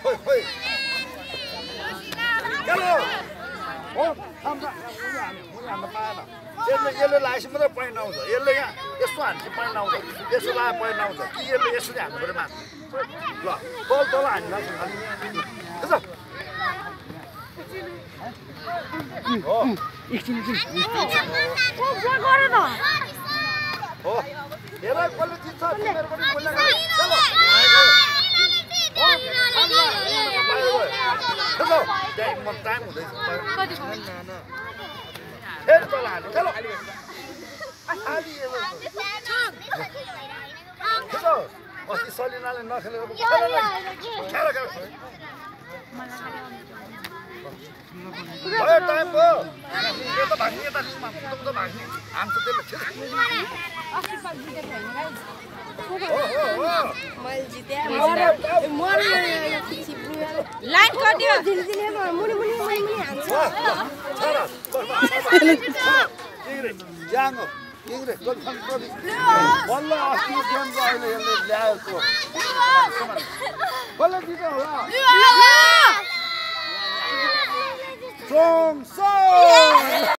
खोइ खोइ चलो हो थाम्दा मुनि हान्न पाएन यसले लागेपछि मात्रै पोइन्ट आउँछ यसले यहाँ यस्तो हान्छ पोइन्ट आउँछ यसो लागे पोइन्ट आउँछ कि यसले यसरी हान्नु पऱ्यो माथि ल तल तल हान्नु हो एकछिन हो हेर कसले जित्छ तिमीहरू पनि बोल्न चलो टाइम हुँदैछ फेरि तल हाल्नु चलो अस्ति सलिनाले नखेलेको भयो टाइम भयो यता भाग्ने यता भाग्ने हान्छ त्यसले लाइन कट्यो जाँगो बल्ल अस्तिको गेमको अहिले यसले ल्याएको कसले जित्यो होला